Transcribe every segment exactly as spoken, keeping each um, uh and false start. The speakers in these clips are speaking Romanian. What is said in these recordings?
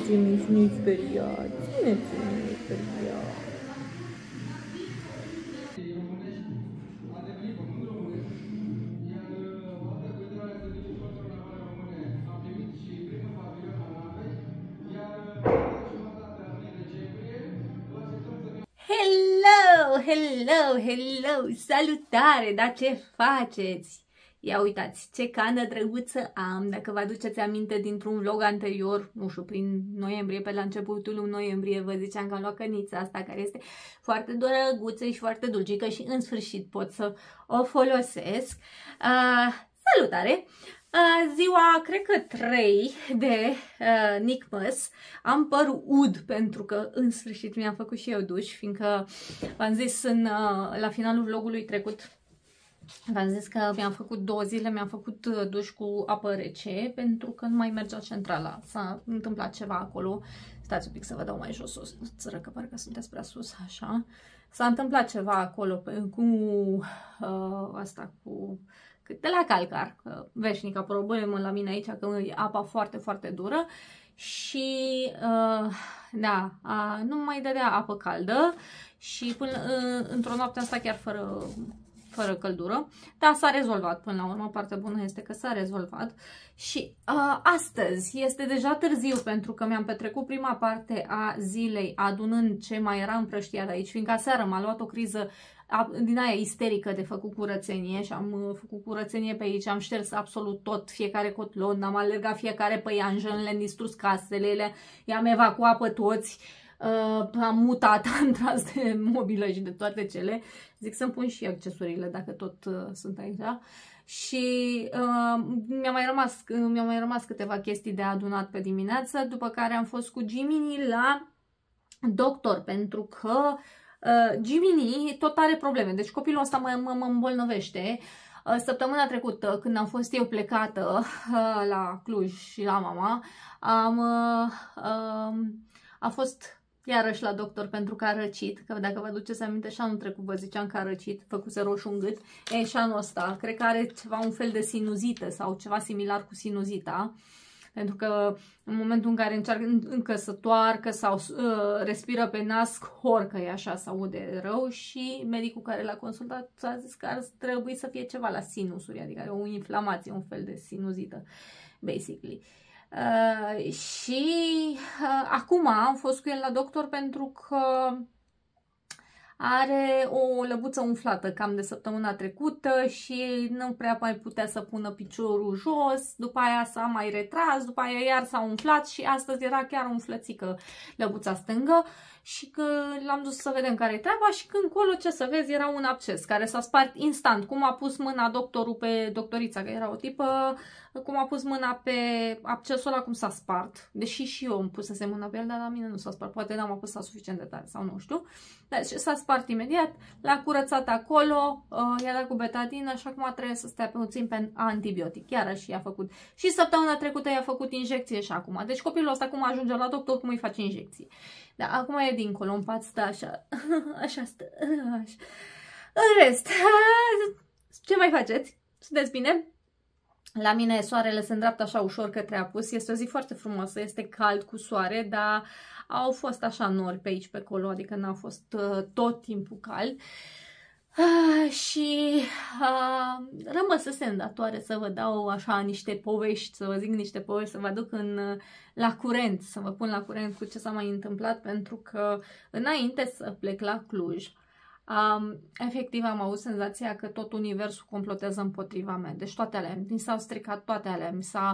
țineți, nu-i speriați, țineți, nu-i speriați. Hello, hello, hello, salutare, dar ce faceți? Ia uitați ce cană drăguță am, dacă vă aduceți aminte dintr-un vlog anterior, nu știu, prin noiembrie, pe la începutul lui noiembrie, vă ziceam că am luat cănița asta care este foarte drăguță și foarte dulcică și în sfârșit pot să o folosesc. Uh, salutare! Uh, ziua, cred că trei de uh, Nicmas, am părul ud pentru că în sfârșit mi-am făcut și eu duș, fiindcă v-am zis în, uh, la finalul vlogului trecut, v-am zis că mi-am făcut două zile, mi-am făcut duș cu apă rece pentru că nu mai mergea centrala, s-a întâmplat ceva acolo. Stați un pic să vă dau mai jos o țără, că parcă sunteți prea sus, așa. S-a întâmplat ceva acolo cu uh, asta, cu... de la calcar, că veșnica problemă la mine aici, că e apa foarte, foarte dură și uh, da, uh, nu mai dădea apă caldă și până uh, într-o noapte asta chiar fără, fără căldură, dar s-a rezolvat până la urmă, partea bună este că s-a rezolvat și uh, astăzi este deja târziu pentru că mi-am petrecut prima parte a zilei adunând ce mai era împrăștiat aici, fiindcă aseară m-a luat o criză din aia isterică de făcut curățenie și am făcut curățenie pe aici, am șters absolut tot, fiecare cotlon, am alergat fiecare păianjen, le-am distrus casele, i-am evacuat pe toți, uh, am mutat, am tras de mobilă și de toate cele. Zic să-mi pun și accesorile dacă tot uh, sunt aici. Și uh, mi-a mai rămas, mi-au mai rămas câteva chestii de adunat pe dimineață, după care am fost cu Jiminy la doctor, pentru că Uh, Jiminy tot are probleme, deci copilul ăsta mă, mă, mă îmbolnăvește. Uh, săptămâna trecută, când am fost eu plecată uh, la Cluj și la mama, am, uh, uh, a fost iarăși la doctor pentru că a răcit, că dacă vă aduceți aminte și anul trecut vă ziceam că a răcit, făcuse roșu în gât, e, și anul ăsta, cred că are ceva, un fel de sinuzită sau ceva similar cu sinuzita. Pentru că în momentul în care încearcă încă să toarcă sau uh, respiră pe nas, horcă e așa, se aude rău și medicul care l-a consultat a zis că ar trebui să fie ceva la sinusuri, adică o inflamație, un fel de sinuzită, basically. Uh, și uh, acum am fost cu el la doctor pentru că are o lăbuță umflată cam de săptămâna trecută și nu prea mai putea să pună piciorul jos, după aia s-a mai retras, după aia iar s-a umflat și astăzi era chiar umflățică lăbuța stângă și că l-am dus să vedem care e treaba și când colo, ce să vezi, era un absces care s-a spart instant, cum a pus mâna doctorul pe doctorița, că era o tipă, cum a pus mâna pe abscesul ăla, cum s-a spart, deși și eu am pus să se mâna pe el, dar la mine nu s-a spart, poate n-am apăsat suficient de tare sau nu știu. Deci s-a spart imediat, l-a curățat acolo, uh, i-a dat cu betadină și acum trebuie să stea puțin pe antibiotic. Iarăși i-a făcut. Și săptămâna trecută i-a făcut injecție și acum. Deci copilul ăsta cum ajunge la doctor, cum îi face injecții. Da, acum e dincolo, în pat stă așa, așa stă, așa. În rest, ce mai faceți? Sunteți bine? La mine soarele se îndreaptă așa ușor către apus, este o zi foarte frumoasă, este cald cu soare, dar au fost așa nori pe aici, pe acolo, adică n-a fost uh, tot timpul cald. Uh, și uh, rămăsesem datoare să vă dau așa niște povești, să vă zic niște povești, să vă aduc în, la curent, să vă pun la curent cu ce s-a mai întâmplat, pentru că înainte să plec la Cluj, Um, efectiv am avut senzația că tot universul complotează împotriva mea. Deci toate alea, mi s-au stricat toate alea, mi s-a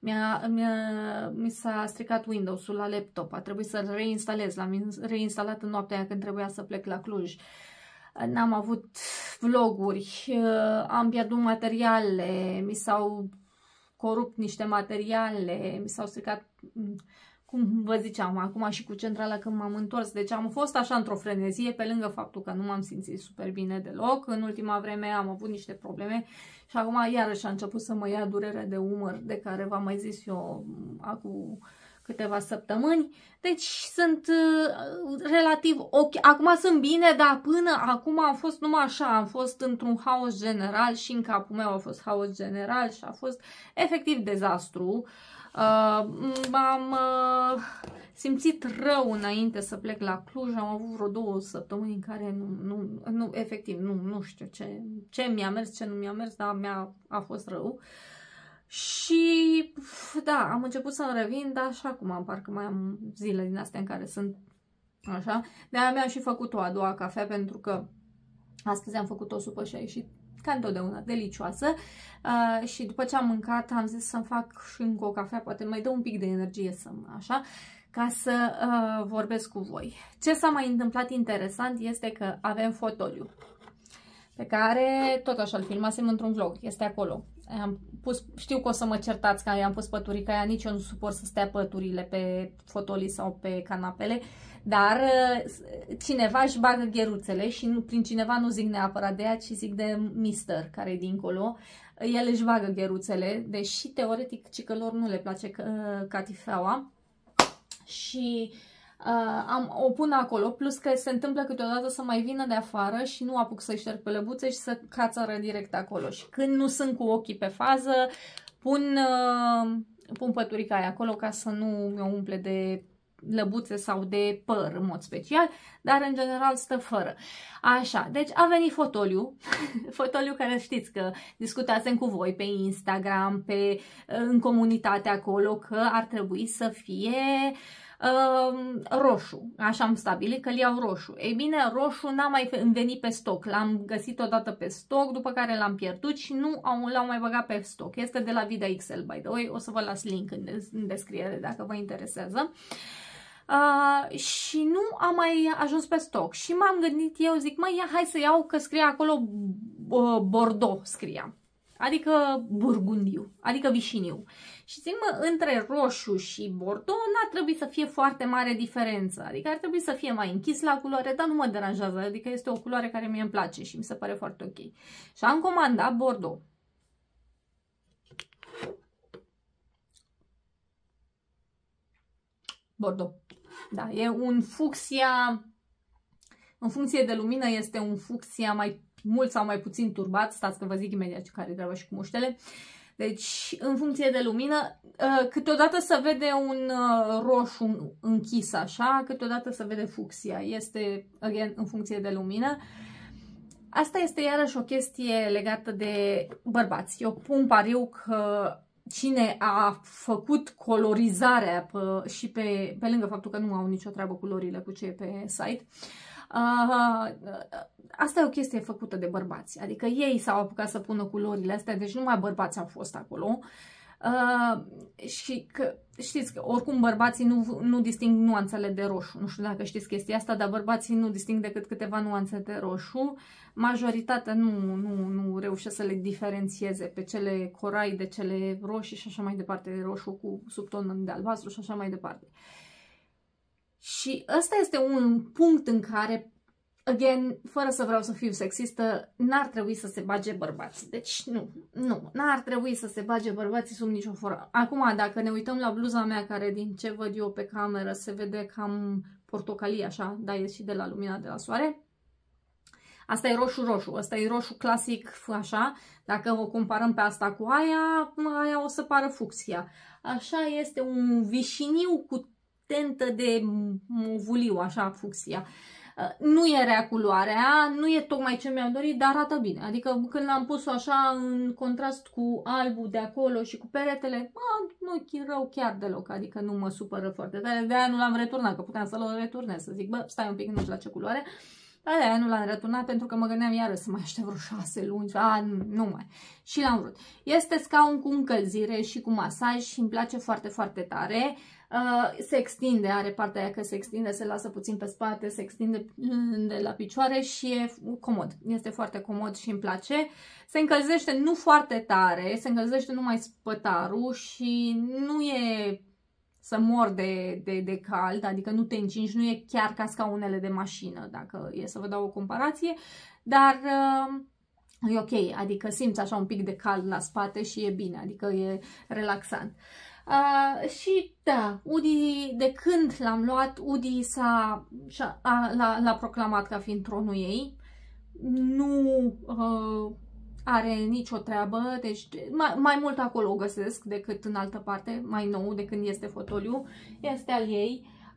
mi s-a stricat Windows-ul la laptop, a trebuit să-l reinstalez, l-am reinstalat în noaptea aia când trebuia să plec la Cluj. N-am avut vloguri, am pierdut materiale, mi s-au corupt niște materiale, mi s-au stricat... Cum vă ziceam, acum și cu centrala când m-am întors, deci am fost așa într-o frenezie, pe lângă faptul că nu m-am simțit super bine deloc. În ultima vreme am avut niște probleme și acum iarăși a început să mă ia durere de umăr, de care v-am mai zis eu acum câteva săptămâni. Deci sunt uh, relativ ok. Acum sunt bine, dar până acum am fost numai așa, am fost într-un haos general și în capul meu a fost haos general și a fost efectiv dezastru. Uh, am, uh, simțit rău înainte să plec la Cluj, am avut vreo două săptămâni în care nu, nu, nu efectiv, nu, nu știu ce, ce mi-a mers, ce nu mi-a mers, dar mi-a a fost rău. Și da, am început să-mi revin, dar așa cum am, parcă mai am zile din astea în care sunt așa. De-aia mi-am și făcut o a doua cafea, pentru că astăzi am făcut o supă și a ieșit ca întotdeauna delicioasă. Uh, și după ce am mâncat, am zis să-mi fac și încă o cafea, poate mai dă un pic de energie să așa, ca să uh, vorbesc cu voi. Ce s-a mai întâmplat interesant este că avem fotoliu, pe care tot așa îl filmasem într-un vlog, este acolo. Am pus, știu că o să mă certați că i-am pus păturica aia, nici eu nu suport să stea păturile pe fotolii sau pe canapele, dar cineva își bagă gheruțele și nu, prin cineva nu zic neapărat de ea, ci zic de mister care e dincolo. El își bagă gheruțele, deși teoretic cicălor nu le place catifeaua și Uh, am, o pun acolo, plus că se întâmplă câteodată să mai vină de afară și nu apuc să-i șterg pe lăbuțe și să cațără direct acolo. Și când nu sunt cu ochii pe fază, pun, uh, pun păturica aia acolo ca să nu mi-o umple de lăbuțe sau de păr în mod special, dar în general stă fără. Așa, deci a venit fotoliu, fotoliu care știți că discutasem cu voi pe Instagram, pe, în comunitate acolo, că ar trebui să fie Uh, roșu, așa am stabilit că îl iau roșu. Ei bine, roșu n-a mai venit pe stoc, l-am găsit odată pe stoc, după care l-am pierdut și nu l-au mai băgat pe stoc. Este de la Vida X L, by the way, o să vă las link în, în descriere dacă vă interesează. Uh, și nu a mai ajuns pe stoc și m-am gândit eu, zic, măi, ia, hai să iau, că scrie acolo uh, Bordeaux, scria. Adică burgundiu, adică vișiniu. Și zic, mă, între roșu și bordeaux n-ar trebui să fie foarte mare diferență. Adică ar trebui să fie mai închis la culoare, dar nu mă deranjează. Adică este o culoare care mie îmi place și mi se pare foarte ok. Și am comandat bordeaux. Bordeaux. Da, e un fucsia, în funcție de lumină este un fucsia mai mult sau mai puțin turbat, stați că vă zic imediat care treaba și cu muștele. Deci, în funcție de lumină, câteodată se vede un roșu închis așa, câteodată se vede fucsia. Este, again, în funcție de lumină. Asta este iarăși o chestie legată de bărbați. Eu pun pariu că cine a făcut colorizarea pe, și pe, pe lângă faptul că nu au nicio treabă culorile cu ce e pe site, Uh, asta e o chestie făcută de bărbați, adică ei s-au apucat să pună culorile astea, deci numai bărbați au fost acolo. Uh, și că știți că oricum bărbații nu, nu disting nuanțele de roșu, nu știu dacă știți chestia asta, dar bărbații nu disting decât câteva nuanțe de roșu, majoritatea nu, nu, nu reușesc să le diferențieze pe cele corai de cele roșii și așa mai departe, roșu cu subton de albastru și așa mai departe. Și ăsta este un punct în care, again, fără să vreau să fiu sexistă, n-ar trebui să se bage bărbații. Deci nu, nu, n-ar trebui să se bage bărbații sub nicio formă. Acum, dacă ne uităm la bluza mea, care din ce văd eu pe cameră se vede cam portocalie așa, dar e și de la lumina de la soare. Asta e roșu-roșu, asta e roșu clasic așa, dacă o comparăm pe asta cu aia, aia o să pară fucsia. Așa este un vișiniu cu tentă de movuliu, așa, fucsia. Nu e rea culoarea, nu e tocmai ce mi-am dorit, dar arată bine. Adică când l-am pus-o așa în contrast cu albul de acolo și cu peretele, nu e rău chiar deloc, adică nu mă supără foarte tare. De-aia nu l-am returnat, că puteam să-l returnez, să zic, bă, stai un pic, nu știu la ce culoare. Dar de-aia nu l-am returnat pentru că mă gândeam iară să mai aștept vreo șase luni, a, nu, nu mai. Și l-am vrut. Este scaun cu încălzire și cu masaj și îmi place foarte, foarte tare. Uh, se extinde, are partea aia că se extinde, se lasă puțin pe spate, se extinde de la picioare și e comod. Este foarte comod și îmi place. Se încălzește nu foarte tare, se încălzește numai spătarul și nu e să mor de, de, de cald, adică nu te încingi, nu e chiar ca scaunele de mașină, dacă e să vă dau o comparație, dar uh, e ok, adică simți așa un pic de cald la spate și e bine, adică e relaxant. Uh, și da, Udi, de când l-am luat, Udi s-a l-a proclamat ca fiind tronul ei. Nu uh, are nicio treabă, deci mai, mai mult acolo o găsesc decât în altă parte, mai nou de când este fotoliu, este al ei.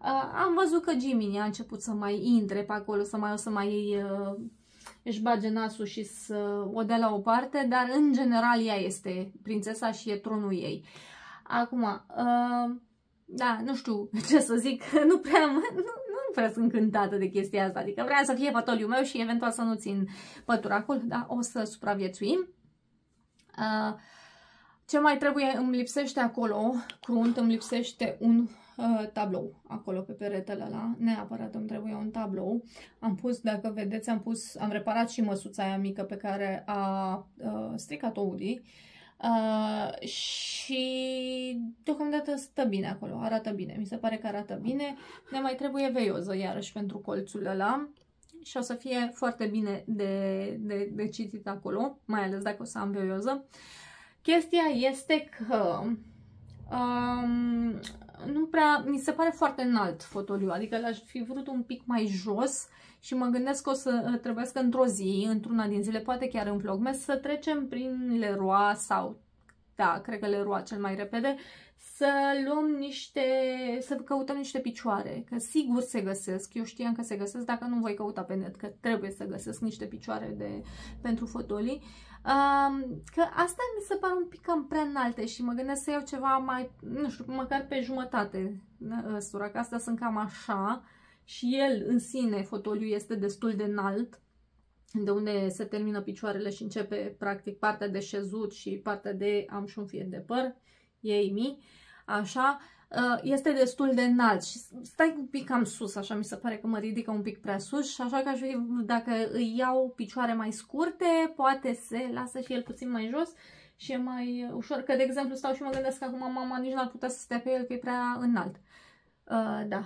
Uh, am văzut că Jiminy a început să mai intre pe acolo, să mai o să mai uh, își bage nasul și să o dea la o parte, dar în general ea este prințesa și e tronul ei. Acum, uh, da, nu știu ce să zic, nu prea, nu, nu prea sunt încântată de chestia asta, adică vreau să fie fătoliul meu și eventual să nu țin pătura acolo, dar o să supraviețuim. Uh, ce mai trebuie? Îmi lipsește acolo, crunt, îmi lipsește un uh, tablou acolo pe peretele ăla, neapărat îmi trebuie un tablou. Am pus, dacă vedeți, am pus, am reparat și măsuța aia mică pe care a uh, stricat-o Udi. Uh, și deocamdată stă bine acolo, arată bine, mi se pare că arată bine. Ne mai trebuie veioză iarăși pentru colțul ăla și o să fie foarte bine de, de, de citit acolo, mai ales dacă o să am veioză. Chestia este că um, nu prea, mi se pare foarte înalt fotoliu, adică l-aș fi vrut un pic mai jos și mă gândesc că o să trebuiască într-o zi, într-una din zile, poate chiar în Vlogmas, să trecem prin Leroy sau, da, cred că Leroy cel mai repede, să luăm niște, să căutăm niște picioare, că sigur se găsesc, eu știam că se găsesc, dacă nu voi căuta pe net, că trebuie să găsesc niște picioare de, pentru fotolii. Um, că astea mi se par un pic cam prea înalte și mă gândesc să iau ceva mai, nu știu, măcar pe jumătate ăstura, că astea sunt cam așa și el în sine, fotoliul, este destul de înalt, de unde se termină picioarele și începe practic partea de șezut și partea de am și un fir de păr, ei mi, așa, este destul de înalt și stai un pic cam sus, așa mi se pare că mă ridică un pic prea sus și așa că aș fi, dacă îi iau picioare mai scurte, poate se lasă și el puțin mai jos și e mai ușor, că de exemplu stau și mă gândesc că acum mama nici n-ar putea să stea pe el, că e prea înalt. Uh, da.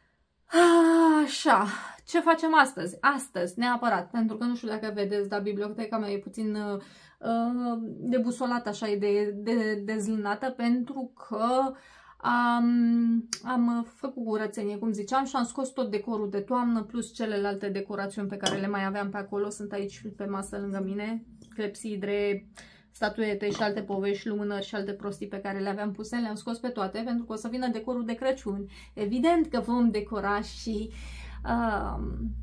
Așa, ce facem astăzi? Astăzi, neapărat, pentru că nu știu dacă vedeți, dar biblioteca mea e puțin uh, debusolată, așa, e de, de, dezlânată, pentru că am, am făcut curățenie, cum ziceam, și am scos tot decorul de toamnă, plus celelalte decorațiuni pe care le mai aveam pe acolo, sunt aici pe masă lângă mine, clepsidre, statuete și alte povești, lumânări și alte prostii pe care le aveam puse, le-am scos pe toate, pentru că o să vină decorul de Crăciun. Evident că vom decora și, uh,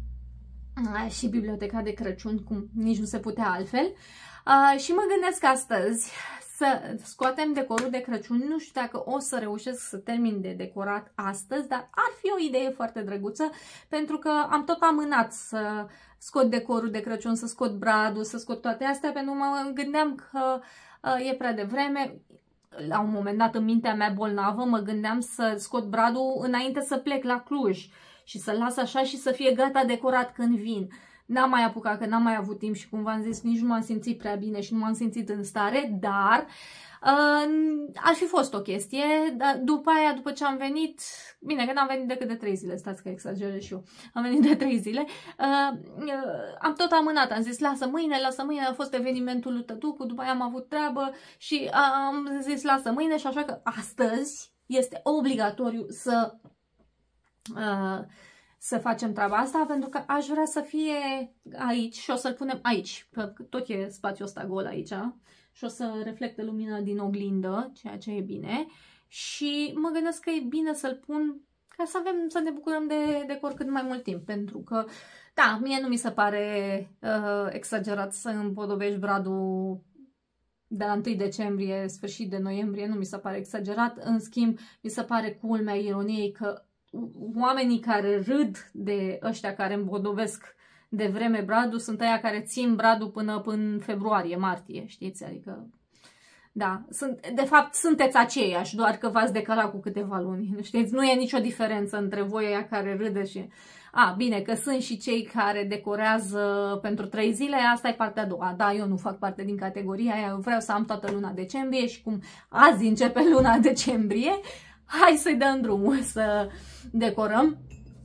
și biblioteca de Crăciun, cum nici nu se putea altfel. Uh, și mă gândesc astăzi să scoatem decorul de Crăciun. Nu știu dacă o să reușesc să termin de decorat astăzi, dar ar fi o idee foarte drăguță, pentru că am tot amânat să scot decorul de Crăciun, să scot bradul, să scot toate astea, pentru că mă gândeam că uh, e prea devreme. La un moment dat, în mintea mea bolnavă, mă gândeam să scot bradul înainte să plec la Cluj și să las așa și să fie gata decorat când vin. N-am mai apucat, că n-am mai avut timp și, cum v-am zis, nici nu m-am simțit prea bine și nu m-am simțit în stare, dar uh, ar fi fost o chestie. Dar după aia, după ce am venit, bine, că n-am venit decât de trei zile, stați că exagerez și eu, am venit de trei zile, uh, uh, am tot amânat, am zis, lasă mâine, lasă mâine, a fost evenimentul lui tătucu, după aia am avut treabă și am zis, lasă mâine, și așa că astăzi este obligatoriu să... Uh, să facem treaba asta, pentru că aș vrea să fie aici și o să-l punem aici, că tot e spațiul ăsta gol aici și o să reflecte lumina din oglindă, ceea ce e bine, și mă gândesc că e bine să-l pun ca să avem, să ne bucurăm de decor cât mai mult timp, pentru că, da, mie nu mi se pare uh, exagerat să împodobești bradul de la întâi decembrie, sfârșit de noiembrie, nu mi se pare exagerat. În schimb, mi se pare culmea ironiei că oamenii care râd de ăștia care împodobesc de vreme bradul sunt aia care țin bradul până în februarie, martie, știți? Adică, da, sunt, de fapt sunteți aceiași, doar că v-ați decalat cu câteva luni, știți? Nu e nicio diferență între voi aia care râde și... A, bine, că sunt și cei care decorează pentru trei zile, asta e partea a doua. Da, eu nu fac parte din categoria aia, eu vreau să am toată luna decembrie și cum azi începe luna decembrie, hai să-i dăm drumul să decorăm.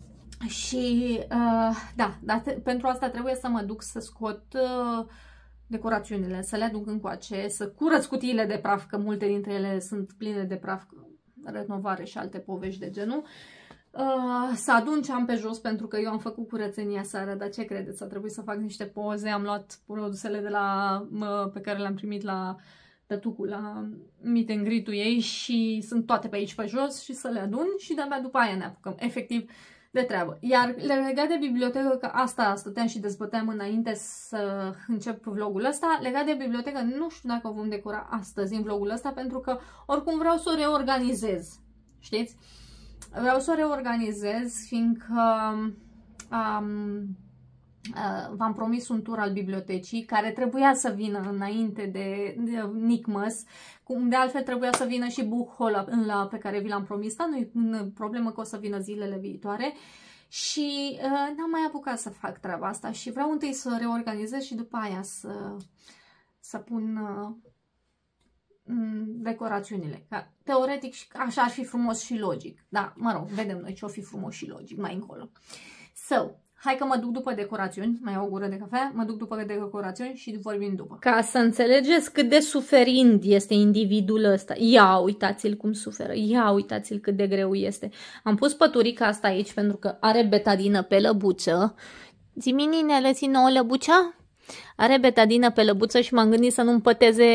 Și uh, da, dar pentru asta trebuie să mă duc să scot uh, decorațiunile, să le aduc încoace, să curăț cutiile de praf, că multe dintre ele sunt pline de praf, renovare și alte povești de genul. Uh, să adun ce am pe jos, pentru că eu am făcut curățenia seara, dar ce credeți? A trebuit să fac niște poze, am luat produsele de la, uh, pe care le-am primit la tătucul la meet and greet-ul ei și sunt toate pe aici pe jos și să le adun și de-abia după aia ne apucăm efectiv de treabă. Iar legat de bibliotecă, că asta stăteam și dezbăteam înainte să încep vlogul ăsta, legat de bibliotecă nu știu dacă o vom decora astăzi în vlogul ăsta, pentru că oricum vreau să o reorganizez, știți? Vreau să o reorganizez, fiindcă um, uh, v-am promis un tur al bibliotecii care trebuia să vină înainte de, de Nicmas, cum de altfel trebuia să vină și book haul la, pe care vi l-am promis, dar nu e problemă că o să vină zilele viitoare și uh, n-am mai apucat să fac treaba asta și vreau întâi să reorganizez și după aia să, să pun uh, decorațiunile. Ca, teoretic așa ar fi frumos și logic. Da, mă rog, vedem noi ce o fi frumos și logic mai încolo. So, hai că mă duc după decorațiuni, mai iau o gură de cafea, mă duc după decorațiuni și vorbim după. Ca să înțelegeți cât de suferind este individul ăsta. Ia uitați-l cum suferă, ia uitați-l cât de greu este. Am pus păturica asta aici pentru că are betadină pe lăbuță. Zi-mi, ninele, ți nouă lăbuța? Are betadină pe lăbuță și m-am gândit să nu împăteze...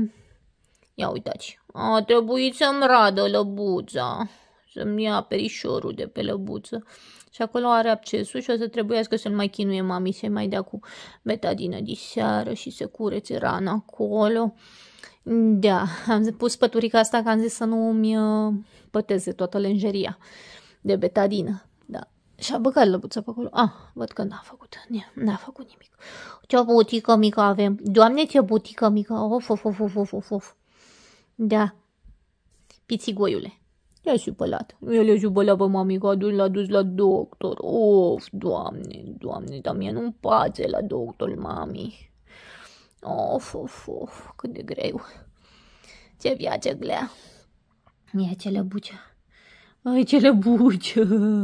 Ia uitați, a trebuit să-mi radă lăbuța, să-mi ia perișorul de pe lăbuță. Și acolo are abscesul și o să trebuiască să-l mai chinuie mami, să-i mai dea cu betadină de seară și să curețe rana acolo. Da, am pus păturica asta că am zis să nu îmi păteze toată lenjeria de betadină. Da. Și-a băgat lăbuța pe acolo. Ah, văd că n-a făcut, n-a făcut nimic. Ce butică mică avem. Doamne, ce butică mică. Of, of, of, of, of, of. Da. Pițigoiule. Ia și pălat. El e jubălat pe mami că l-a dus la doctor. Of, doamne, doamne, dar mie nu-mi pace la doctor, mami. Of, of, of, cât de greu. Ce viață glea. Ia ce lăbuță. Ai ce lăbuță.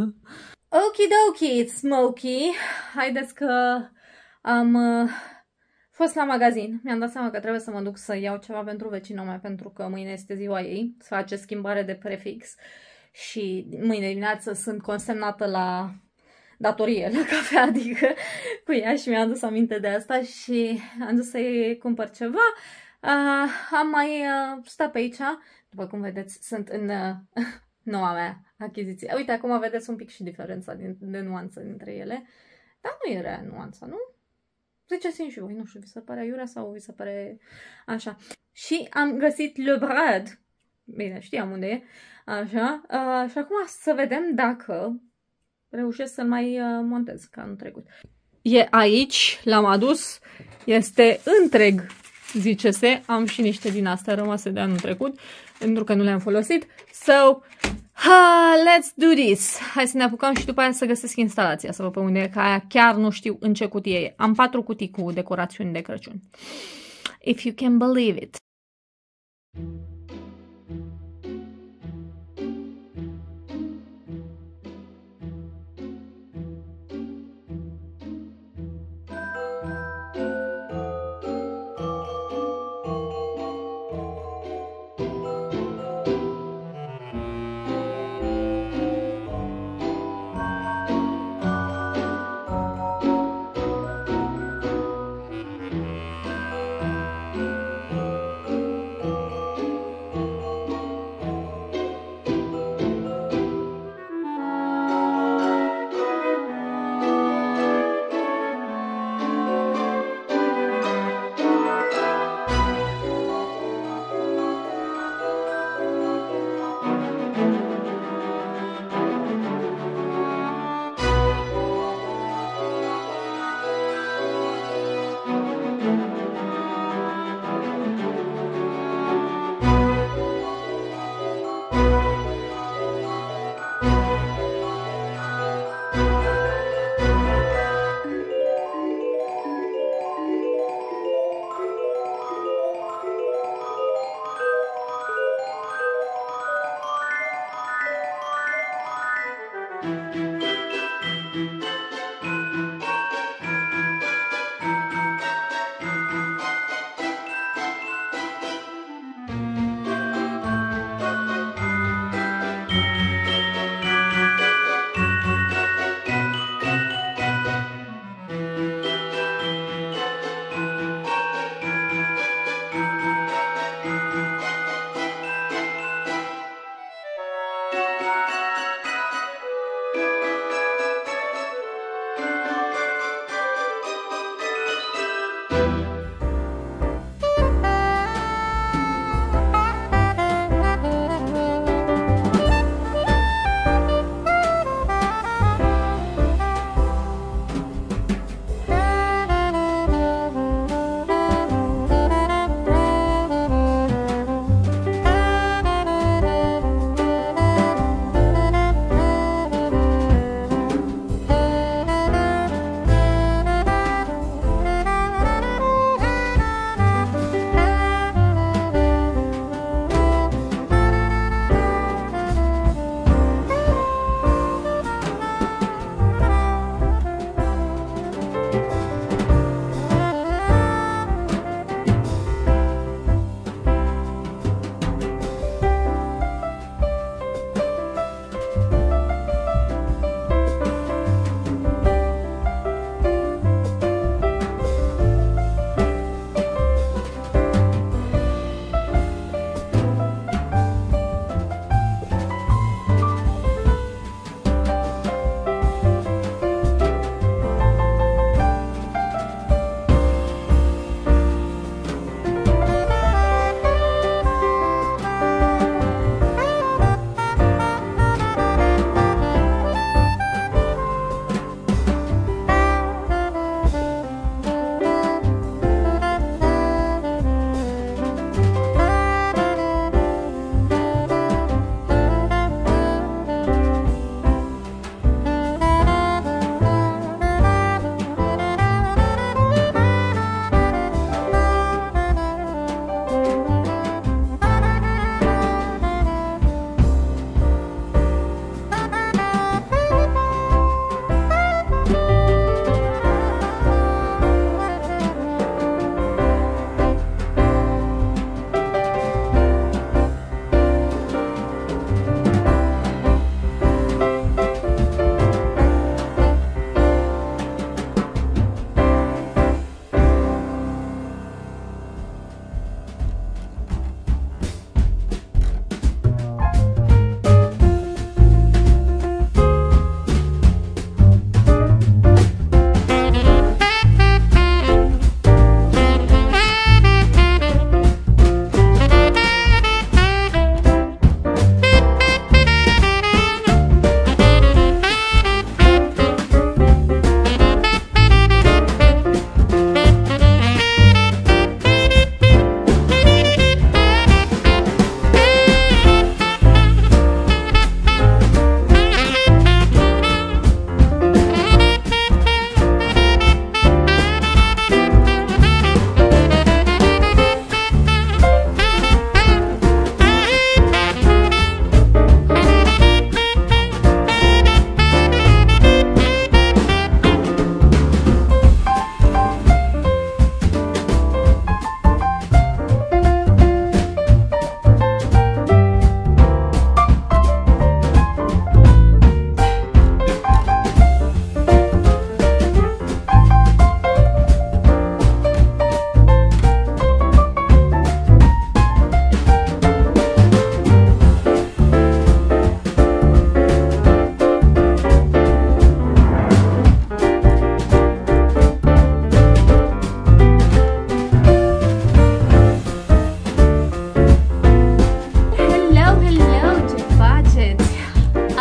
Okidoki, Smokey. Haideți că am uh, fost la magazin. Mi-am dat seama că trebuie să mă duc să iau ceva pentru vecinul meu, pentru că mâine este ziua ei. Să face schimbare de prefix. Și mâine dimineață sunt consemnată la datorie, la cafea, adică cu ea și mi-am adus aminte de asta și am dus să-i cumpăr ceva. Uh, am mai uh, stat pe aici. După cum vedeți, sunt în uh, noua mea achiziție. Uite, acum vedeți un pic și diferența din, de nuanță dintre ele. Dar nu e rea nuanța, nu? Ziceți-mi și voi, nu știu, vi se pare aiurea sau vi se pare așa. Și am găsit Le Brad. Bine, știam unde e. Așa. Uh, și acum să vedem dacă reușesc să-l mai uh, montez, ca anul trecut. E aici, l-am adus. Este întreg, zice-se. Am și niște din astea rămase de anul trecut, pentru că nu le-am folosit. So, ha, let's do this. Hai să ne apucăm și după aia să găsesc instalația, să vă pe unde e, că aia chiar nu știu în ce cutie e. Am patru cutii cu decorațiuni de Crăciun. If you can believe it.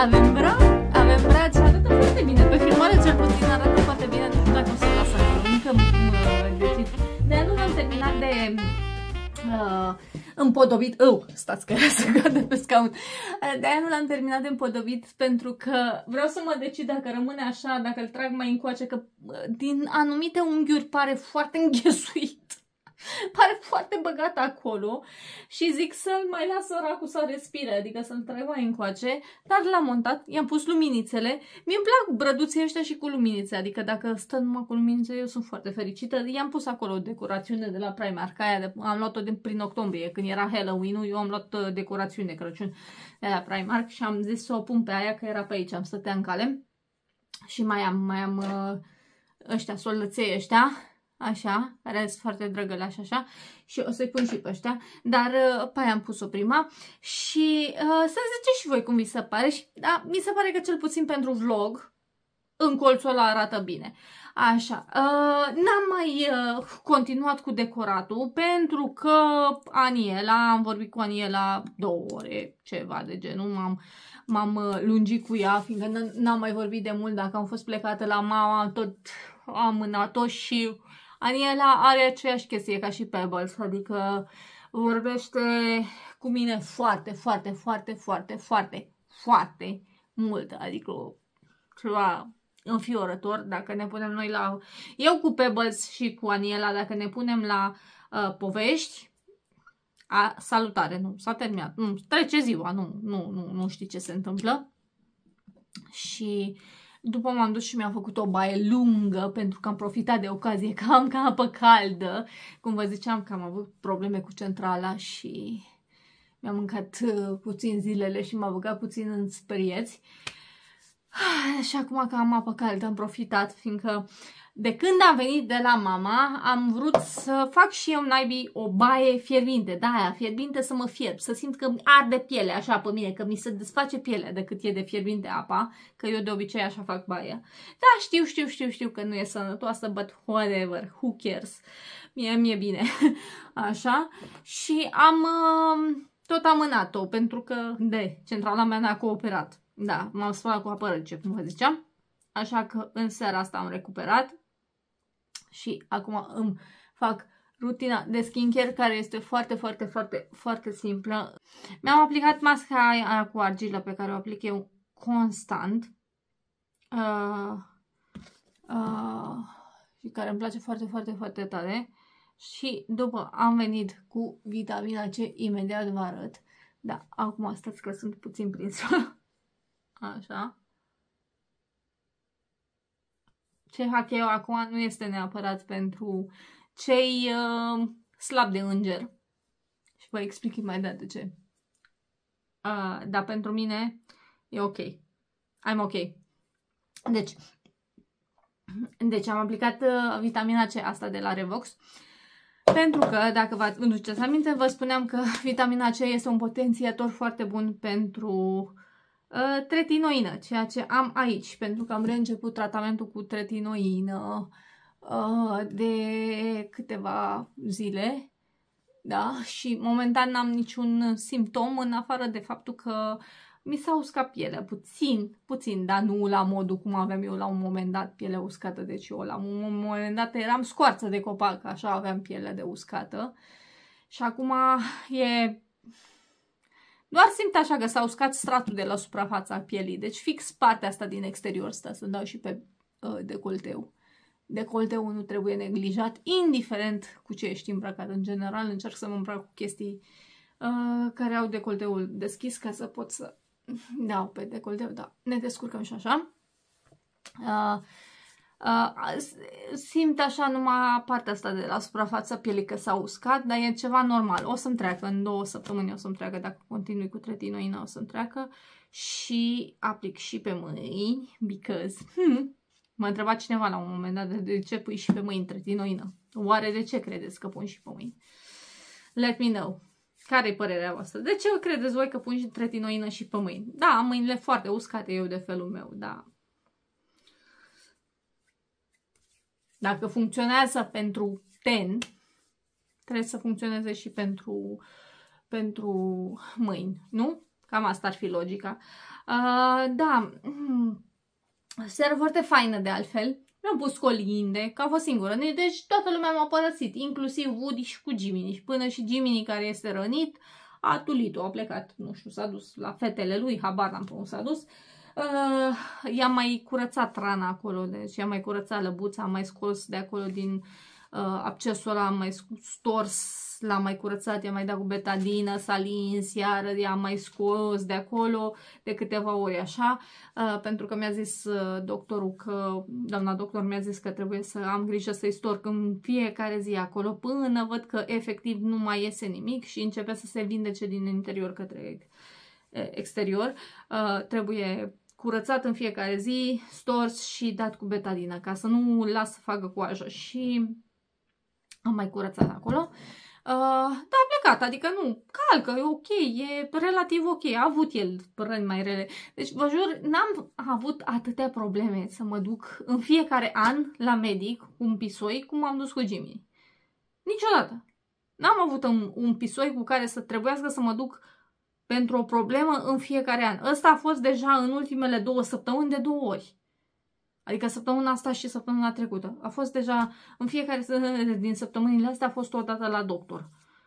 Avem braț, avem braț și arată foarte bine. Pe filmare cel puțin arată foarte bine, nu știu dacă o să lasă încă decid. De nu l-am terminat de uh, împodobit. Oh, stați că era să cadă pe scaun. De-aia nu l-am terminat de împodobit pentru că vreau să mă decid dacă rămâne așa, dacă îl trag mai încoace, că din anumite unghiuri pare foarte înghesuit. Pare foarte băgat acolo și zic să-l mai las săracul să respire, adică să-l trag mai încoace, dar l-am montat, i-am pus luminițele. Mie-mi plac brăduții ăștia și cu luminițe, adică dacă stă numai cu luminițe, eu sunt foarte fericită. I-am pus acolo o decorațiune de la Primark, aia de, am luat-o prin octombrie, când era Halloween-ul, eu am luat decorațiune de Crăciun de la Primark și am zis să o pun pe aia, că era pe aici, am stătea în cale. Și mai am, mai am ăștia, solăței ăștia, așa, care sunt foarte drăgălași așa, și o să-i pun și pe ăștia, dar pe aia am pus-o prima și uh, să ziceți și voi cum vi se pare. Și, da, mi se pare că cel puțin pentru vlog, în colțul ăla arată bine. Așa, uh, n-am mai uh, continuat cu decoratul pentru că Aniela, am vorbit cu Aniela două ore, ceva de genul, m-am m-am lungit cu ea, fiindcă n-am mai vorbit de mult, dacă am fost plecată la mama, tot am amânat-o și Aniela are aceeași chestie ca și Pebbles, adică vorbește cu mine foarte, foarte, foarte, foarte, foarte, foarte mult, adică ceva înfiorător. Dacă ne punem noi la... Eu cu Pebbles și cu Aniela, dacă ne punem la uh, povești, a, salutare, nu, s-a terminat, nu, trece ziua, nu, nu, nu, nu știi ce se întâmplă. Și după m-am dus și mi-am făcut o baie lungă pentru că am profitat de ocazie, că am ca apă caldă. Cum vă ziceam că am avut probleme cu centrala și mi-am mâncat uh, puțin zilele și m-a băgat puțin în sperieți. Și acum că am apă caldă am profitat, fiindcă de când am venit de la mama am vrut să fac și eu naibii o baie fierbinte, da, aia fierbinte, să mă fierb, să simt că arde pielea așa pe mine, că mi se desface pielea decât e de fierbinte apa, că eu de obicei așa fac baia. Da, știu, știu, știu, știu că nu e sănătoasă, but whatever, who cares, mie mi-e bine, așa, și am uh, tot amânat-o pentru că, de, centrala mea n-a cooperat. Da, m-am spălat cu apă rece, cum vă ziceam. Așa că în seara asta am recuperat. Și acum îmi fac rutina de skincare, care este foarte, foarte, foarte, foarte simplă. Mi-am aplicat masca aia cu argilă pe care o aplic eu constant. Uh, uh, și care îmi place foarte, foarte, foarte tare. Și după am venit cu vitamina C, imediat vă arăt. Da, acum stați că sunt puțin prinsă. Așa. Ce fac eu acum nu este neapărat pentru cei uh, slabi de înger. Și vă explic mai de ce. Uh, dar pentru mine e ok. I'm ok. Deci, deci am aplicat uh, vitamina C asta de la Revox. Pentru că, dacă vă aduceți aminte, vă spuneam că vitamina C este un potențiator foarte bun pentru uh, tretinoină, ceea ce am aici, pentru că am reînceput tratamentul cu tretinoină uh, de câteva zile, da, și momentan n-am niciun simptom în afară de faptul că mi s-a uscat pielea, puțin, puțin, dar nu la modul cum aveam eu la un moment dat pielea uscată, deci eu la un moment dat eram scoarță de copac, așa aveam pielea de uscată și acum e... Doar simt așa că s-a uscat stratul de la suprafața pielii, deci fix partea asta din exterior, stă să dau și pe uh, decolteu. Decolteul nu trebuie neglijat, indiferent cu ce ești îmbrăcat. În general încerc să mă îmbrac cu chestii uh, care au decolteul deschis ca să pot să dau pe decolteu, da, ne descurcăm și așa. Uh, uh, simt așa numai partea asta de la suprafața pielii că s-a uscat, dar e ceva normal. O să-mi treacă, în două săptămâni o să-mi treacă, dacă continui cu tretinoina o să-mi treacă. Și aplic și pe mâini, because... Hmm, mă întreba cineva la un moment dat de ce pui și pe mâini tretinoină. Oare de ce credeți că pun și pe mâini? Let me know. Care-i părerea voastră? De ce credeți voi că pun și tretinoină și pe mâini? Da, am mâinile foarte uscate eu de felul meu, da. Dacă funcționează pentru ten, trebuie să funcționeze și pentru, pentru mâini, nu? Cam asta ar fi logica. Uh, da, seară foarte faină de altfel. Mi-am pus colinde, că a fost singură. Deci toată lumea m-a părăsit, inclusiv Woody și cu Jiminy. Și până și Jiminy, care este rănit, a tulit-o, a plecat. Nu știu, s-a dus la fetele lui, habar n-am cum s-a dus. Uh, i-a mai curățat rana acolo, deci i-a mai curățat lăbuța, am mai scos de acolo din uh, abscesul ăla, am mai stors, l-a mai curățat, i-a mai dat cu betadină, s-a lins, iară i-a mai scos de acolo de câteva ori așa, uh, pentru că mi-a zis uh, doctorul că, doamna doctor mi-a zis că trebuie să am grijă să-i storc în fiecare zi acolo până văd că efectiv nu mai iese nimic și începe să se vindece din interior către exterior. Uh, trebuie curățat în fiecare zi, stors și dat cu betadină ca să nu las să facă coajă. Și am mai curățat acolo. Uh, da, a plecat, adică nu, calcă, e ok, e relativ ok, a avut el răni mai rele. Deci, vă jur, n-am avut atâtea probleme să mă duc în fiecare an la medic cu un pisoi cum am dus cu Jimmy. Niciodată. N-am avut un, un pisoi cu care să trebuiască să mă duc pentru o problemă în fiecare an. Ăsta a fost deja în ultimele două săptămâni de două ori. Adică săptămâna asta și săptămâna trecută. A fost deja, în fiecare din săptămânile astea a fost o dată la doctor.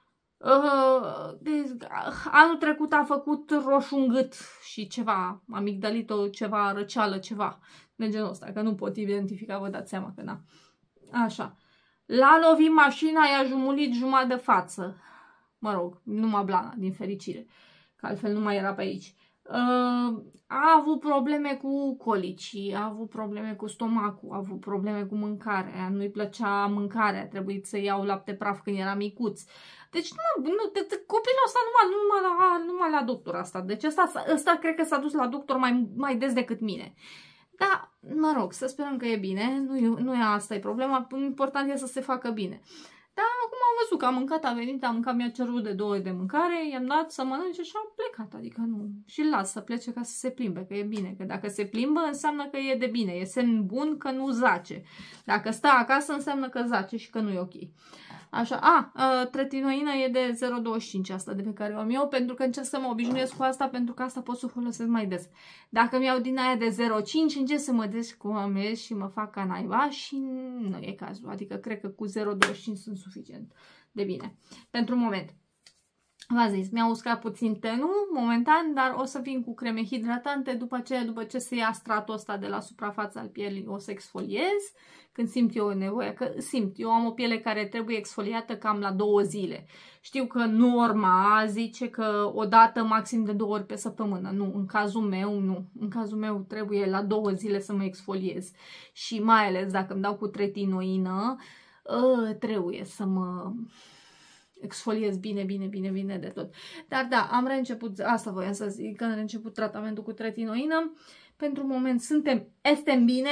Uh, deci, anul trecut a făcut roșu în gât și ceva, amigdalito, ceva răceală, ceva de genul ăsta, că nu pot identifica, vă dați seama că na. Așa. L-a lovit mașina, i-a jumulit jumătate de față. Mă rog, numai blana, din fericire. Că altfel nu mai era pe aici. Uh, a avut probleme cu colicii, a avut probleme cu stomacul, a avut probleme cu mâncarea, nu-i plăcea mâncarea, a trebuit să iau lapte praf când era micuț. Deci nu, nu, de, de, copilul ăsta numai, numai, la, numai la doctor asta. Deci ăsta, ăsta cred că s-a dus la doctor mai, mai des decât mine. Dar, mă rog, să sperăm că e bine, nu, nu e asta e problema, important e să se facă bine. Dar acum am văzut că a mâncat, a venit, a mâncat, mi-a cerut de două ore de mâncare, i-am dat să mănânce și a plecat, adică nu. Și îl las să plece ca să se plimbe, că e bine, că dacă se plimbă înseamnă că e de bine, e semn bun că nu zace. Dacă stă acasă înseamnă că zace și că nu e ok. Așa, a, a tretinoina e de zero virgulă douăzeci și cinci asta de pe care o am eu, pentru că încerc să mă obișnuiesc cu asta, pentru că asta pot să o folosesc mai des. Dacă mi-au din aia de zero virgulă cinci, încerc să mă descomez și mă fac ca naiba și nu e cazul. Adică cred că cu zero virgulă douăzeci și cinci sunt suficient de bine. Pentru moment. V-am zis, mi-a uscat puțin tenul, momentan, dar o să vin cu creme hidratante, după aceea, după ce se ia stratul ăsta de la suprafața al pielii, o să exfoliez, când simt eu nevoie, că simt, eu am o piele care trebuie exfoliată cam la două zile. Știu că norma zice că o dată maxim de două ori pe săptămână, nu, în cazul meu, nu, în cazul meu trebuie la două zile să mă exfoliez și mai ales dacă îmi dau cu tretinoină, trebuie să mă exfoliez bine, bine, bine, bine de tot. Dar da, am reînceput, asta voiam să zic, că am reînceput tratamentul cu tretinoină. Pentru moment suntem, estem bine.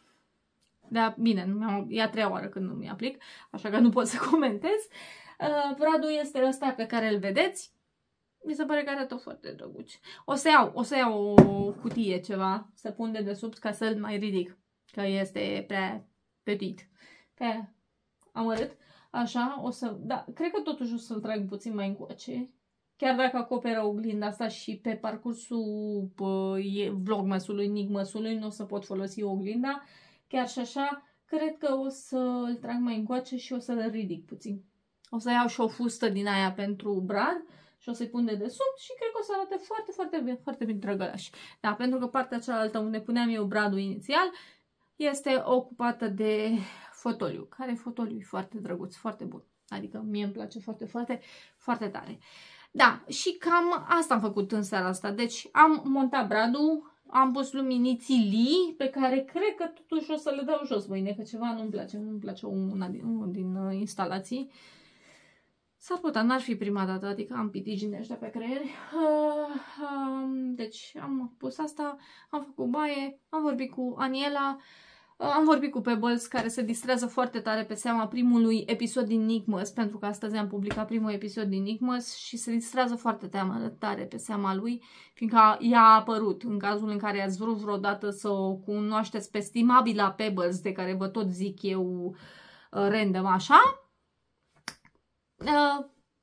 Da, bine, nu e a treia oară când nu mi aplic, așa că nu pot să comentez. Uh, Bradu este ăsta pe care îl vedeți. Mi se pare că arată foarte drăguț. O să iau, o să iau o cutie ceva, să pun de desubt ca să-l mai ridic, că este prea petit, prea amărât. Așa, o să, da, cred că totuși o să-l trag puțin mai încoace. Chiar dacă acoperă oglinda asta și pe parcursul vlogmasului, enigmasului, nu o să pot folosi oglinda. Chiar și așa, cred că o să-l trag mai încoace și o să-l ridic puțin. O să iau și o fustă din aia pentru Brad și o să-i pun de desubt și cred că o să arate foarte, foarte bine, foarte bine drăgălaș. Da, pentru că partea cealaltă unde puneam eu Bradul inițial este ocupată de fotoliu, care fotoliu e foarte drăguț, foarte bun. Adică mie îmi place foarte, foarte, foarte tare. Da, și cam asta am făcut în seara asta. Deci am montat Bradul, am pus luminiții pe care cred că totuși o să le dau jos mâine, că ceva nu-mi place, nu-mi place una din, una din uh, instalații. S-ar putea, n-ar fi prima dată, adică am pitigini ăștia pe creier. Uh, uh, deci am pus asta, am făcut baie, am vorbit cu Aniela. Am vorbit cu Pebbles, care se distrează foarte tare pe seama primului episod din Nickmas, pentru că astăzi am publicat primul episod din Nickmas și se distrează foarte tare pe seama lui, fiindcă ea a apărut. În cazul în care ați vrut vreodată să o cunoașteți pe stimabila Pebbles, de care vă tot zic eu random așa,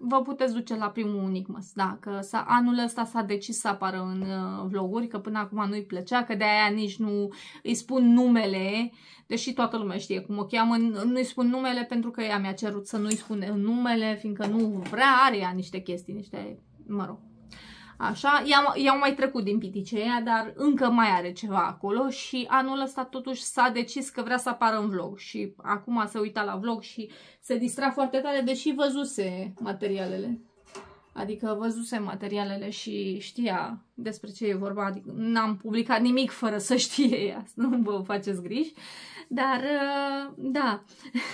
vă puteți duce la primul Nickmas, da, că anul ăsta s-a decis să apară în uh, vloguri, că până acum nu-i plăcea, că de-aia nici nu îi spun numele, deși toată lumea știe cum o cheamă, nu-i spun numele pentru că ea mi-a cerut să nu-i spun numele, fiindcă nu vrea, are ea niște chestii, niște, mă rog. Așa, i-au mai trecut din piticeia, dar încă mai are ceva acolo și anul ăsta totuși s-a decis că vrea să apară în vlog și acum se uita la vlog și se distra foarte tare, deși văzuse materialele. Adică văzuse materialele și știa despre ce e vorba, adică n-am publicat nimic fără să știe ea, nu vă faceți griji, dar da...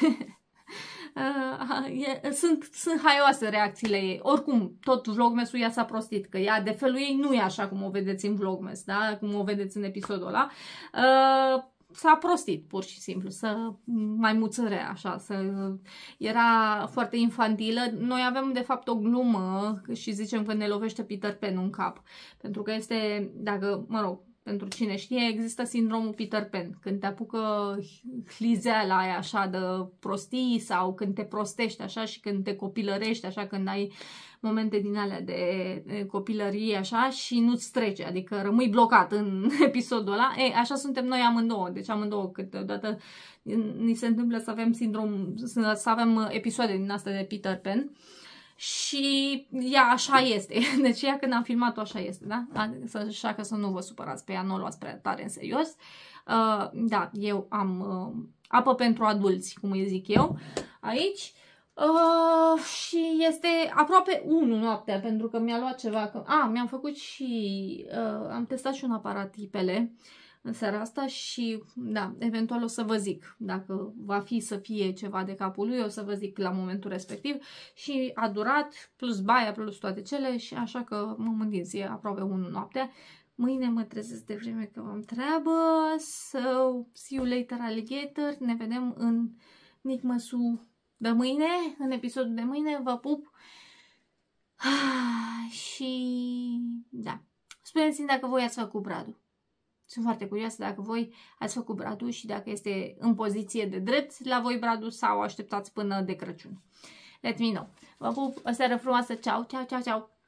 Uh, e, sunt, sunt haioase reacțiile ei. Oricum, tot vlogmesul ea s-a prostit, că ea de felul ei nu e așa cum o vedeți în vlogmes, da? Cum o vedeți în episodul ăla. Uh, s-a prostit, pur și simplu, să mai muțăre, așa, să, era foarte infantilă. Noi avem, de fapt, o glumă și zicem că ne lovește Peter Pan în cap, pentru că este, dacă, mă rog, pentru cine știe, există sindromul Peter Pan. Când te apucă hlizeala aia așa de prostii sau când te prostești așa și când te copilărești așa, când ai momente din alea de copilărie așa și nu-ți trece, adică rămâi blocat în episodul ăla. Ei, așa suntem noi amândouă, deci amândouă câteodată ni se întâmplă să avem sindrom, să avem episoade din astea de Peter Pan. Și ea așa este. Deci ea când am filmat-o așa este, da? Așa că să nu vă supărați pe ea, nu o luați prea tare în serios. Uh, da, eu am uh, apă pentru adulți, cum îi zic eu, aici. Uh, și este aproape unu noaptea, pentru că mi-a luat ceva. Că... A, mi-am făcut și... Uh, am testat și un aparat ipele în seara asta și, da, eventual o să vă zic, dacă va fi să fie ceva de capul lui, o să vă zic la momentul respectiv. Și a durat, plus baia, plus toate cele, și așa că mă mândiți, e aproape unu noaptea. Mâine mă trezesc de vreme că am treabă, so see you later alligator, ne vedem în Nickmas-ul de mâine, în episodul de mâine, vă pup. Ah, și, da, spuneți-mi dacă voi ați făcut bradul. Sunt foarte curioasă dacă voi ați făcut bradul și dacă este în poziție de drept la voi bradul sau așteptați până de Crăciun. Let me know. Vă pup, o seară frumoasă, ceau, ceau, ceau, ceau!